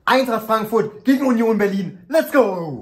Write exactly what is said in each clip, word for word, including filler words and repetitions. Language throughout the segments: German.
Eintracht Frankfurt gegen Union Berlin. Let's go!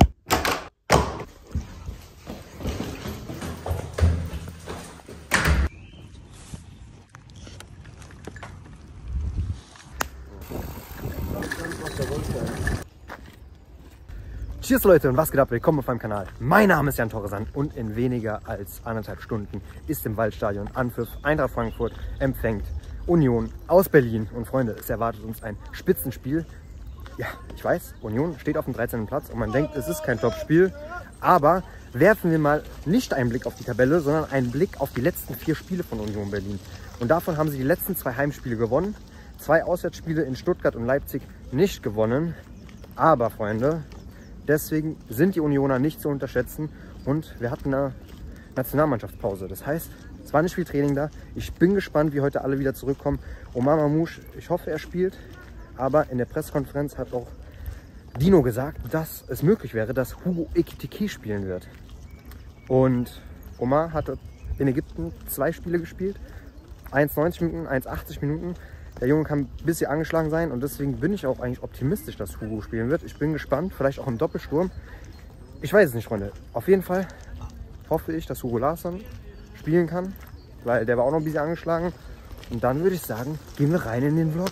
Cheers Leute und was geht ab? Willkommen auf meinem Kanal. Mein Name ist Jan Torresan und in weniger als anderthalb Stunden ist im Waldstadion Anpfiff. Eintracht Frankfurt empfängt Union aus Berlin. Und Freunde, es erwartet uns ein Spitzenspiel. Ja, ich weiß, Union steht auf dem dreizehnten Platz und man denkt, es ist kein Top-Spiel. Aber werfen wir mal nicht einen Blick auf die Tabelle, sondern einen Blick auf die letzten vier Spiele von Union Berlin. Und davon haben sie die letzten zwei Heimspiele gewonnen. Zwei Auswärtsspiele in Stuttgart und Leipzig nicht gewonnen. Aber Freunde, deswegen sind die Unioner nicht zu unterschätzen und wir hatten eine Nationalmannschaftspause. Das heißt, es war nicht viel Training da. Ich bin gespannt, wie heute alle wieder zurückkommen. Omar Mamouche, ich hoffe, er spielt. Aber in der Pressekonferenz hat auch Dino gesagt, dass es möglich wäre, dass Hugo Ekitike spielen wird. Und Omar hatte in Ägypten zwei Spiele gespielt. eins neunzig Minuten, eins achtzig Minuten. Der Junge kann ein bisschen angeschlagen sein und deswegen bin ich auch eigentlich optimistisch, dass Hugo spielen wird. Ich bin gespannt, vielleicht auch im Doppelsturm. Ich weiß es nicht, Freunde. Auf jeden Fall hoffe ich, dass Hugo Larsson spielen kann, weil der war auch noch ein bisschen angeschlagen. Und dann würde ich sagen, gehen wir rein in den Vlog.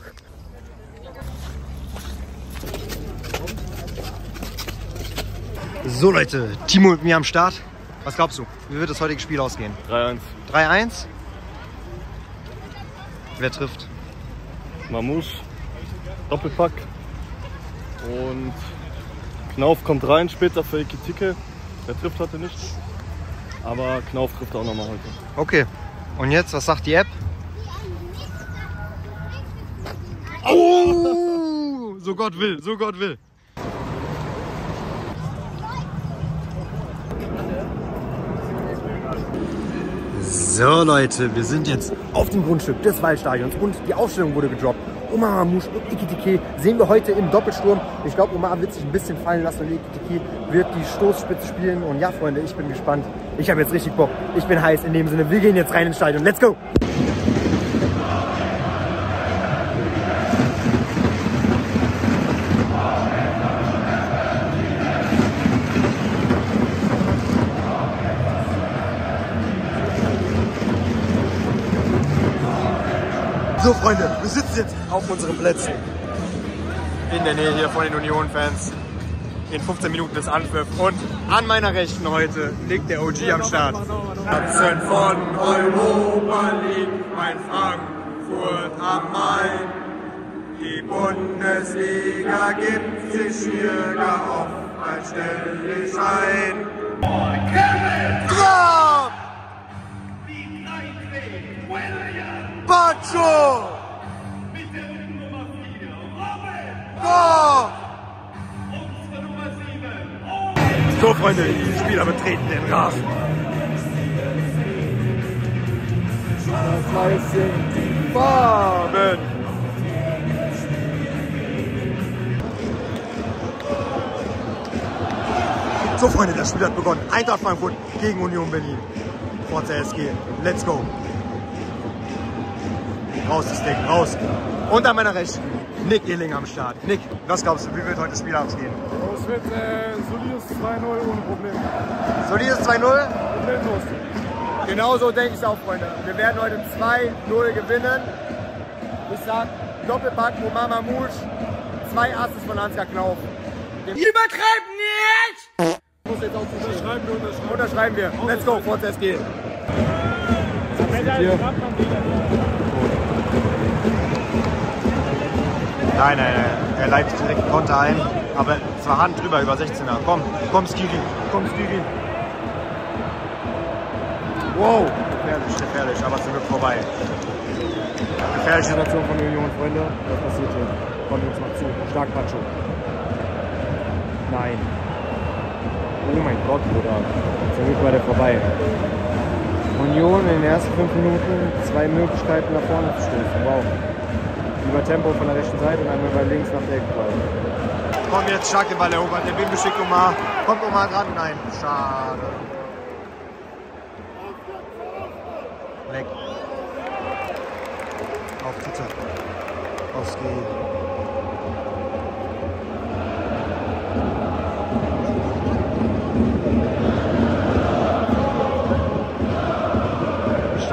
So Leute, Timo mit mir am Start. Was glaubst du, wie wird das heutige Spiel ausgehen? drei eins. drei eins? Wer trifft? Mamouche, Doppelpack und Knauf kommt rein später für Ekitike. Der trifft heute nicht, aber Knauf trifft auch nochmal heute. Okay, und jetzt, was sagt die App? Oh, so Gott will, so Gott will. So Leute, wir sind jetzt auf dem Grundstück des Waldstadions und die Aufstellung wurde gedroppt. Omar Mamouche und Ekitike sehen wir heute im Doppelsturm. Ich glaube, Omar wird sich ein bisschen fallen lassen und Ekitike wird die Stoßspitze spielen. Und ja, Freunde, ich bin gespannt. Ich habe jetzt richtig Bock. Ich bin heiß in dem Sinne. Wir gehen jetzt rein ins Stadion. Let's go! So Freunde, wir sitzen jetzt auf unseren Plätzen in der Nähe hier von den Union-Fans. In fünfzehn Minuten des Anpfiff und an meiner Rechten heute liegt der O G am Start. Herzen von Europa liegt mein Frankfurt am Main. Die Bundesliga gibt sich hier gar oft, als stell ich ein. Komm! Pacho! Mit der Nummer vier, Robin! Go! Unsere Nummer sieben! So, Freunde, die Spieler betreten den Rasen. Das weiß sind die Farben. So, Freunde, das Spiel hat begonnen. Eintracht Frankfurt gegen Union Berlin. Forza S G. Let's go! Raus das Ding, raus. Und an meiner Rechten, Nick Ehling am Start. Nick, was glaubst du, wie wird heute das Spiel ausgehen? Es wird äh, solides zwei null ohne Probleme. Solides zwei null? Problemlos. Genau so denke ich auch, Freunde. Wir werden heute zwei null gewinnen. Ich sag Doppelpack Omar Mamouche, zwei Asses von Ansgar Knauf. Übertreib nicht! Muss jetzt auch unterschreiben wir, unterschreiben. Unterschreiben wir. Let's go, Forza S G. Nein, nein, nein, er leitet direkt Konter ein, aber es war Hand drüber, über sechzehner. Komm, komm Skiri, komm Skiri. Wow, gefährlich, gefährlich, aber zum Glück vorbei. Gefährliche Situation von Union, Freunde. Was passiert hier? Kommt uns mal zu. Stark Pacho. Nein. Oh mein Gott, Bruder. Zum Glück war der vorbei. Union in den ersten fünf Minuten zwei Möglichkeiten nach vorne zu stoßen. Wow. Über Tempo von der rechten Seite und einmal bei links nach der Eckball. Komm jetzt, stark den Ball erobert. Der Bimbe schickt Omar. Kommt Omar dran? Nein. Schade. Weg. Auf Twitter. Aufs G.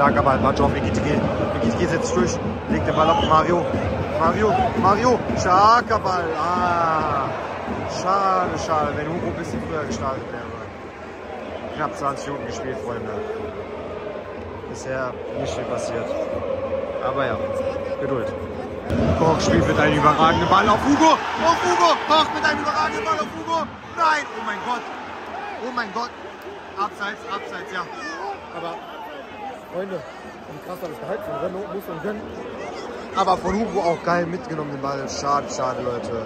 Starker Ball, Pacho auf Ekitike. Ekitike setzt durch, legt den Ball auf Mario. Mario, Mario, starker Ball. Ah, schade, schade, wenn Hugo ein bisschen früher gestartet wäre. Knapp zwanzig Minuten gespielt, Freunde. Bisher nicht viel passiert. Aber ja, Geduld. Koch spielt mit einem überragenden Ball auf Hugo. Auf Hugo. Koch mit einem überragenden Ball auf Hugo. Nein, oh mein Gott. Oh mein Gott. Abseits, abseits, ja. Aber, Freunde, wie krass war das Gehalt von Renault, muss man gönnen. Aber von Hugo auch geil mitgenommen, den Ball. Schade, schade, Leute.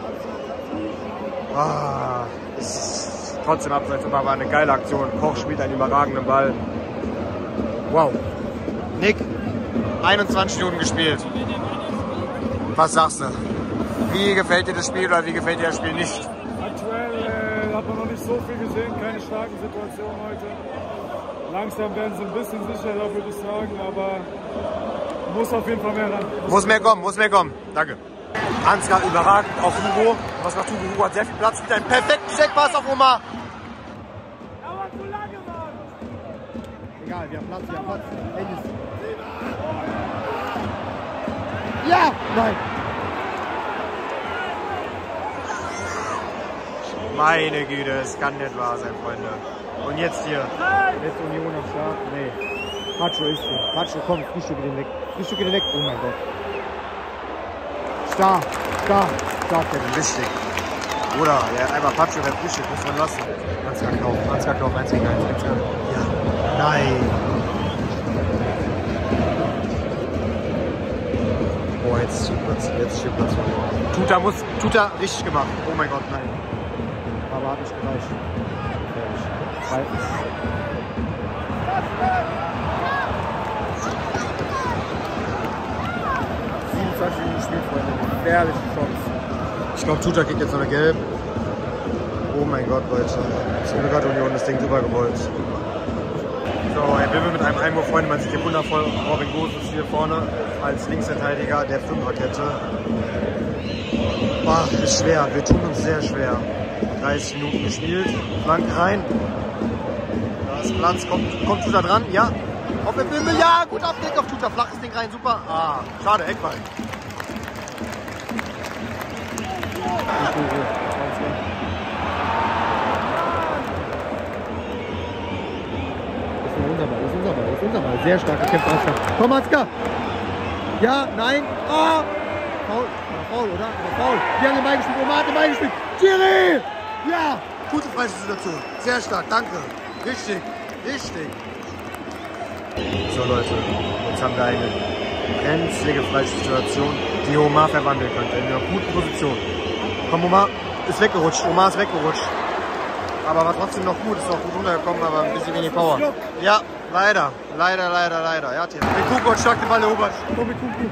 Ah, ist trotzdem abseits, aber war eine geile Aktion. Koch spielt einen überragenden Ball. Wow. Nick, einundzwanzig Minuten gespielt. Was sagst du? Wie gefällt dir das Spiel oder wie gefällt dir das Spiel nicht? Aktuell äh, hat man noch nicht so viel gesehen, keine starken Situationen heute. Langsam werden sie ein bisschen sicherer, würde ich sagen, aber muss auf jeden Fall mehr ran. Muss mehr kommen, muss mehr kommen. Danke. Ansgar überragend auf Hugo. Was macht Hugo? Hugo hat sehr viel Platz mit einem perfekten Steckpass auf Omar. Aber zu lange, Mann! Egal, wir haben Platz, wir haben Platz. Endlich. Ja! Nein! Meine Güte, es kann nicht wahr sein, Freunde. Und jetzt hier. Jetzt Union am Start. Nee. Pacho ist hier. Pacho, komm, Frühstücke den weg. Frühstücke den weg. Oh mein Gott. Stark, stark, stark, Kevin, richtig. Oder, der hat einmal Pacho, der Frühstück, muss man lassen. Ansgar Kauf, Ansgar Kauf, eins gegen eins. Ja. Nein. Oh, jetzt ist Platz, jetzt ist Platz verloren. Tuta muss, Tuta richtig gemacht. Oh mein Gott, nein. Aber hat nicht gereicht. siebenundzwanzig Minuten gespielt, Freunde. Gefährliche Chance. Ich glaube, Tuta kriegt jetzt noch eine Gelb. Oh mein Gott, Leute. Zum Glück hat Union das Ding drüber gewollt. So, er will mit einem Einwurf, Freunde. Man sieht hier wundervoll Robin Gosens hier vorne als Linksverteidiger der Fünferkette. Boah, ist schwer. Wir tun uns sehr schwer. dreißig Minuten gespielt. Flank rein. Da ist Platz. Kommt, kommt Tuta dran? Ja. Auf der Filme. Ja, gut abgelegt auf Tuta. Flaches Ding rein. Super. Ah, schade. Eckball. Das ist unser Ball. Das ist unser Ball. Das ist unser Ball. Sehr stark gekämpft. Ansgar. Komm, Ansgar. Ja, nein. Oh. Foul. Foul, oder? Foul. Die haben den Ball gespielt. Omar hat den Ball gespielt. Thierry! Ja! Gute Freisituation. Sehr stark. Danke. Richtig. Richtig. So, Leute. Jetzt haben wir eine brenzlige Freisituation, die Omar verwandeln könnte. In einer guten Position. Komm, Omar ist weggerutscht. Omar ist weggerutscht. Aber war trotzdem noch gut. Ist noch gut runtergekommen, aber ein bisschen wenig Power. Ja, leider. Leider, leider, leider. Ja, Thierry. Mit Kuku hat stark den Ball erobert. Komm, mit Kuku.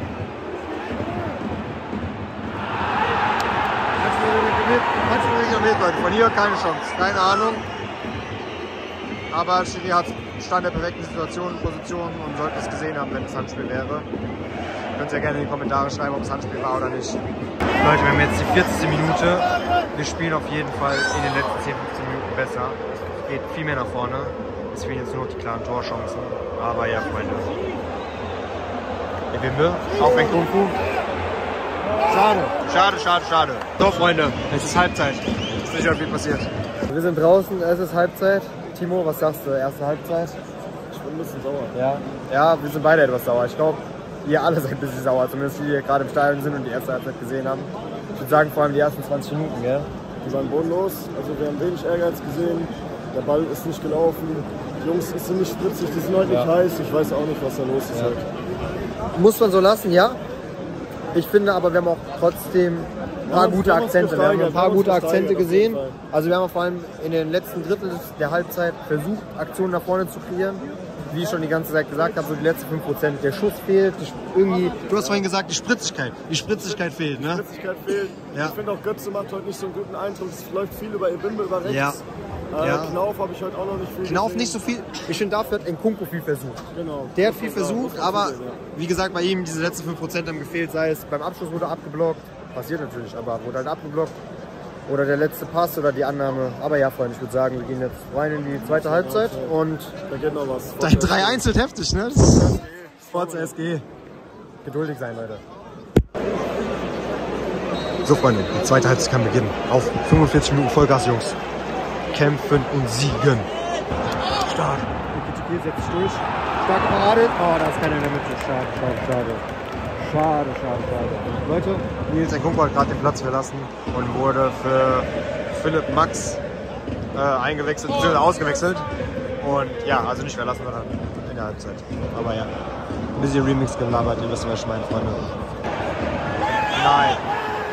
Von hier keine Chance, keine Ahnung. Aber Schiri hat stand der perfekten Situation, Position und sollte es gesehen haben, wenn es Handspiel wäre. Könnt ihr gerne in die Kommentare schreiben, ob es Handspiel war oder nicht. Leute, wir haben jetzt die vierzigste Minute. Wir spielen auf jeden Fall in den letzten zehn, fünfzehn Minuten besser. Es geht viel mehr nach vorne. Es fehlen jetzt nur noch die klaren Torchancen. Aber ja, Freunde. Der Wimbe, auch wenn Kung Fu. Schade, schade, schade, schade. So, Freunde, es ist Halbzeit. Es ist sicher viel passiert. Wir sind draußen, es ist Halbzeit. Timo, was sagst du? Erste Halbzeit? Ich bin ein bisschen sauer. Ja, ja, wir sind beide etwas sauer. Ich glaube, ihr alle seid ein bisschen sauer, zumindest die hier gerade im Stadion sind und die erste Halbzeit gesehen haben. Ich würde sagen, vor allem die ersten zwanzig Minuten, gell? Die waren bodenlos, also wir haben wenig Ehrgeiz gesehen. Der Ball ist nicht gelaufen. Die Jungs sind nicht spritzig, die sind heute nicht ja. heiß. Ich weiß auch nicht, was da los ist. Ja. Halt. Muss man so lassen, ja. Ich finde aber, wir haben auch trotzdem ein paar gute Akzente. Wir haben ein paar gute Akzente gesehen. Also wir haben vor allem in den letzten Drittel der Halbzeit versucht, Aktionen nach vorne zu kreieren. Wie ich schon die ganze Zeit gesagt habe, so die letzten fünf Prozent. Der Schuss fehlt. Irgendwie. Du hast vorhin gesagt, die Spritzigkeit. Die Spritzigkeit fehlt, ne? Die Spritzigkeit fehlt. Ja. Ich finde auch, Götze macht heute nicht so einen guten Eindruck. Es läuft viel über Ebimbe, über rechts. Ja. Äh, ja. Knauf habe ich heute auch noch nicht viel Knauf gesehen. nicht so viel. Ich finde, dafür hat Nkunku viel versucht. Genau. Der hat viel versucht, aber wie gesagt, bei ihm diese letzten fünf Prozent haben gefehlt. Sei es beim Abschluss wurde abgeblockt. Passiert natürlich, aber wurde halt abgeblockt. oder der letzte Pass oder die Annahme. Aber ja, Freunde, ich würde sagen, wir gehen jetzt rein in die zweite Halbzeit und da geht noch was. drei eins wird heftig, ne? Forza S G. Geduldig sein, Leute. So, Freunde, die zweite Halbzeit kann beginnen. Auf fünfundvierzig Minuten Vollgas, Jungs. Kämpfen und siegen. Stark. Die setzt sich durch. Starke Parade. Oh, da ist keiner in der Mitte. Schade, schade, schade. Schade, schade, schade. Leute, Nils Nkunku hat gerade den Platz verlassen und wurde für Philipp Max äh, eingewechselt, bzw. ausgewechselt. Und ja, also nicht verlassen, sondern in der Halbzeit. Aber ja, ein bisschen Remix gelabert, ihr wisst, was ich meine, Freunde. Nein.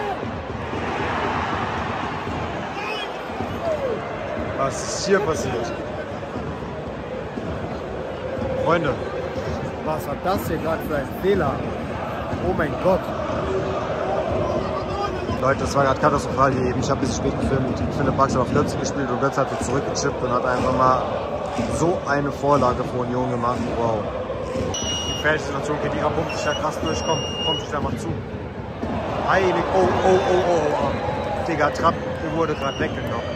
Was ist hier passiert? Freunde, was war das hier gerade für ein Fehler? Oh mein Gott. Leute, das war gerade katastrophal hier eben. Ich habe ein bisschen spät gefilmt. Philipp Max hat auf vierzig gespielt und Götz hat sich zurückgechippt und hat einfach mal so eine Vorlage für Union gemacht. Wow. Die gefährliche Situation, Kedira pumpt sich da krass durch. Komm, kommt sich da mal zu. Heilig. Oh, oh, oh, oh, oh. Digga, Trapp wurde gerade weggenockt.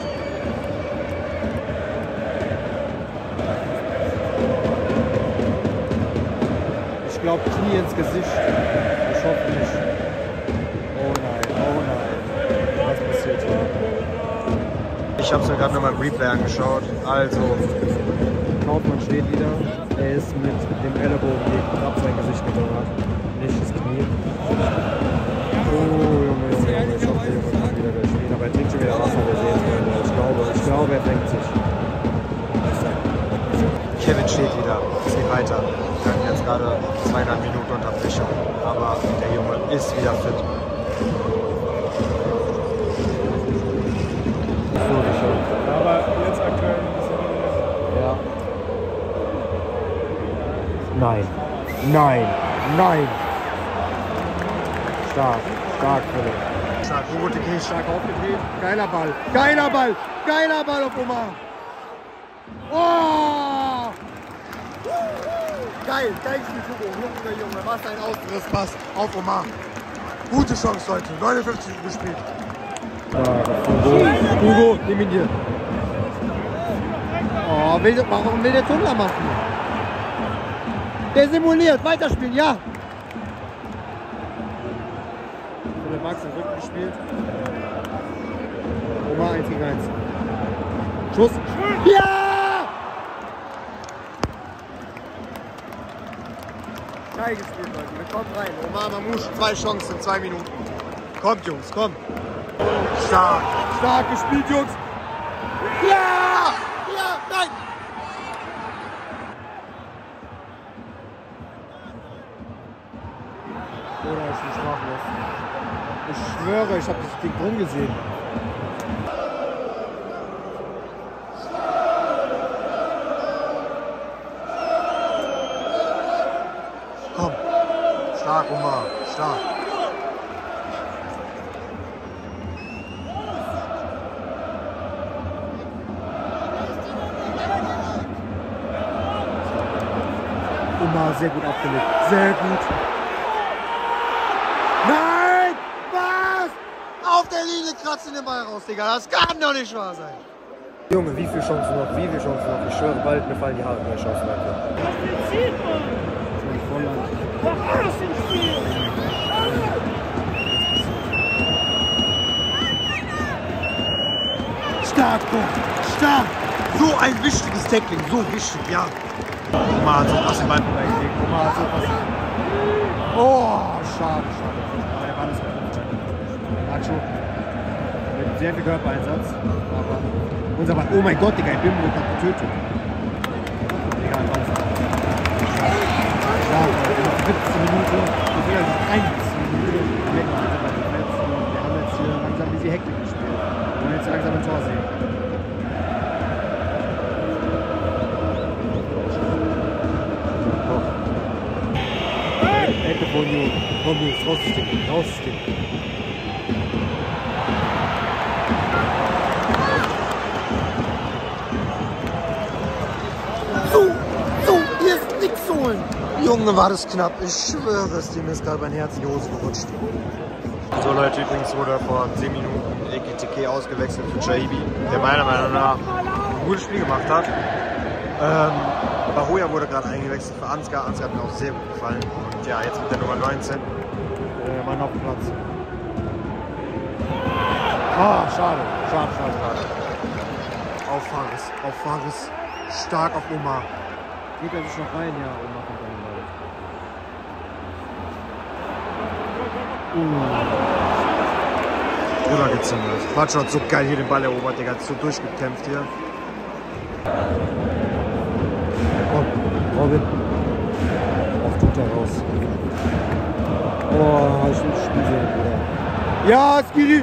Ich glaube, Knie ins Gesicht. Ich hoffe nicht. Oh nein, oh nein. Was passiert hier? Ich habe es mir gerade nochmal im Replay angeschaut. Also, Kaufmann steht wieder. Er ist mit dem Ellenbogen gegen Trapp sein Gesicht gedonnert. Nicht das Knie. Oh, Junge, Junge, Junge. Ich hoffe, der Junge kann wieder durchspielen. Aber er trinkt schon wieder Wasser. Wir sehen es. Ich glaube, ich glaube, er fängt sich. Kevin steht wieder. Es geht weiter. Wir hatten jetzt gerade zweieinhalb Minuten Unterbrechung, aber der Junge ist wieder fit. Aber jetzt aktuell ein bisschen. Ja. Nein. Nein. Nein. Stark. Stark, Philipp. Stark. Rote Käse. Stark aufgedreht. Geiler Ball. Geiler Ball. Geiler Ball auf Omar. Oh! Geil, geil gespielt, Hugo. Junge, Junge, was ein Ausgriffspass auf Omar. Gute Chance, Leute. neunundfünfzig gespielt. Hugo, Hugo, nimm ihn hier. Oh, will, warum will der Tunnler machen? Der simuliert, weiterspielen, ja. Philipp Max im Rücken gespielt. Omar eins gegen eins. Schuss. Ja! Geil gespielt, Leute. Wir kommen rein. Omar Mamouche, zwei Chancen in zwei Minuten. Kommt, Jungs, kommt. Stark. Stark gespielt, Jungs. Ja! Ja, nein! Oder ich bin sprachlos. Ich schwöre, ich habe das Ding drin gesehen. Komm. Stark, Omar. Stark. Omar sehr gut abgelegt. Sehr gut. Nein! Was? Auf der Linie kratzt den Ball raus, Digga. Das kann doch nicht wahr sein. Junge, wie viele Chancen noch? Wie viele Chancen noch? Ich schwöre, bald mir fallen die Haare. Mehr Chancen, Leute. Stark, stark. So ein wichtiges Tackling, so wichtig, ja. Omar hat so krass den Ball vorbeigelegt. Omar hat so krass. Oh, schade, schade. Aber der Ball ist gut. Nacho mit sehr viel Körpereinsatz. Aber unser Ball. Oh mein Gott, Digga, ich bin mit hat getötet. Egal, Ball ist gut. Stark, siebzehn Minuten. Ich will also einundsiebzig Minuten. Wir haben jetzt hier langsam diese Hektik gespielt. Wir wollen jetzt langsam ein Tor sehen. Ecke von Union. Komm, Jungs, raussticken, raussticken. So, so, hier ist nichts zu holen. Junge, war das knapp. Ich schwöre es, dem ist gerade mein Herz in die Hose gerutscht. So Leute, übrigens wurde vor zehn Minuten Ekitike Ake ausgewechselt für Jaibi, der meiner Meinung nach ein gutes Spiel gemacht hat. Ähm, Bahoya wurde gerade eingewechselt für Ansgar. Ansgar hat mir auch sehr gut gefallen. Und ja, jetzt mit der Nummer neunzehn. Äh, mein Hauptplatz. Ah, schade, schade, schade, schade. Auf Fares, auf Fares. Stark auf Omar. Geht er sich noch rein? Ja, Omar kommt rein. Uh. Drüber gezündelt. Quatscho hat so geil hier den Ball erobert, Digga. Hat so durchgekämpft hier. Komm, Robin. Auch tut er raus. Oh, ich will das Spiel sehen, Bruder. Ja, Skiri!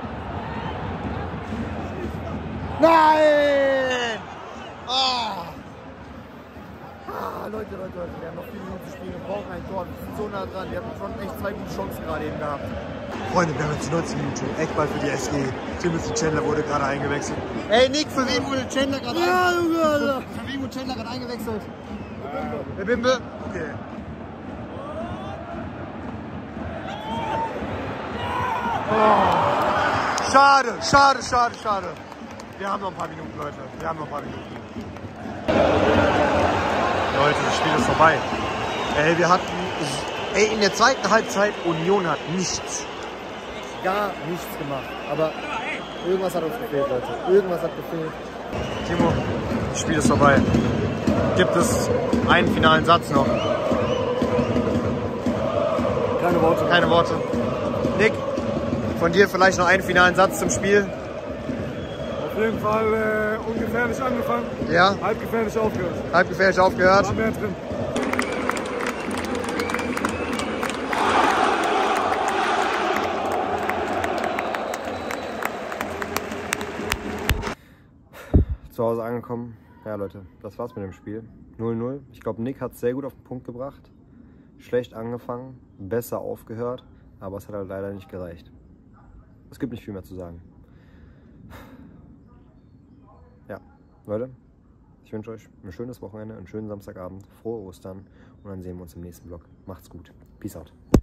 Nein! Oh. Ah, Leute, Leute, Leute, wir haben noch vier Minuten zu spielen, wir brauchen ein Tor. Wir sind so nah dran, wir hatten schon echt zwei gute Chancen gerade eben gehabt. Freunde, wir haben jetzt die neunzig Minuten. Eckball für die S G. Timothy Chandler wurde gerade eingewechselt. Ey, Nick, für wen wurde Chandler gerade ja, eingewechselt? Ja, für wen wurde Chandler gerade eingewechselt? Der Bimbe? Okay. Oh. Schade, schade, schade, schade. Wir haben noch ein paar Minuten, Leute. Wir haben noch ein paar Minuten. Leute, das Spiel ist vorbei. Ey, wir hatten... Ey, in der zweiten Halbzeit, Union hat nichts. Gar nichts gemacht. Aber irgendwas hat uns gefehlt, Leute. Irgendwas hat gefehlt. Timo, das Spiel ist vorbei. Gibt es einen finalen Satz noch? Keine Worte. Keine Worte. Nick, von dir vielleicht noch einen finalen Satz zum Spiel? Auf jeden Fall äh, ungefährlich angefangen. Ja. Halb gefährlich aufgehört. Halb gefährlich aufgehört. War mehr drin. Zu Hause angekommen. Ja, Leute, das war's mit dem Spiel. null null. Ich glaube, Nick hat es sehr gut auf den Punkt gebracht. Schlecht angefangen, besser aufgehört, aber es hat halt leider nicht gereicht. Es gibt nicht viel mehr zu sagen. Ja, Leute, ich wünsche euch ein schönes Wochenende, einen schönen Samstagabend, frohe Ostern und dann sehen wir uns im nächsten Vlog. Macht's gut. Peace out.